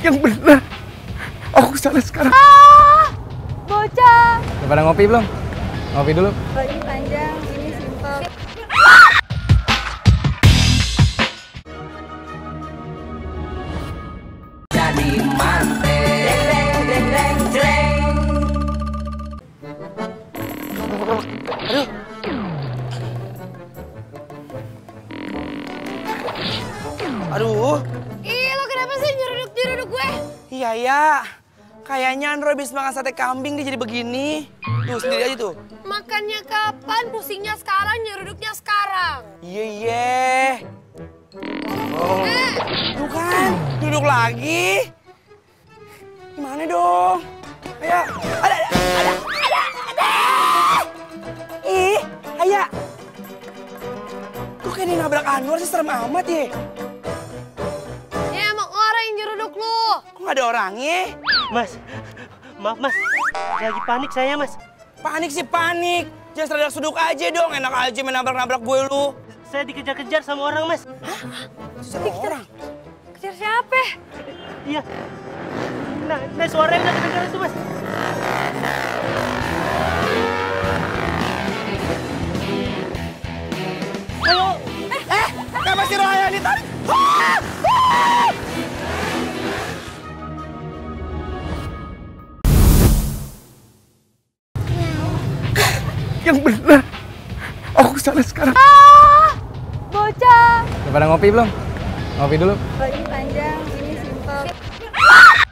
Yang benar. Aku salah sekarang. Bocah. Udah pada ngopi belum? Ngopi dulu. Ini panjang, ini simpel. Jadi manten. Aduh. Ih, lo kenapa sih nyeruduk gue? Iya ya. Kayaknya Andro habis makan sate kambing dia jadi begini. Tuh sendiri aja tuh. Makannya kapan? Pusingnya sekarang, nyeruduknya sekarang. Iya. Oh. Tuh kan, duduk lagi. Gimana dong? Ayo. Ada. Ih, ayo. Kok kayak dia nabrak Anwar sih, serem amat ya? Ya emang orang yang nyeruduk lu. Kok nggak ada orangnya? Mas, maaf mas, lagi panik saya mas. Panik sih panik. Jangan seradak suduk aja dong, enak aja main nabrak-nabrak gue lu. Saya dikejar-kejar sama orang mas. Sama orang. Kejar siapa? Iya. Nah suaranya udah kedengeran tuh mas. Ayo. Kenapa si Rohaya ditarik? Yang benar. Aku salah sekarang. Bocah. Udah pada ngopi belum? Ngopi dulu. Ini panjang, ini simpel.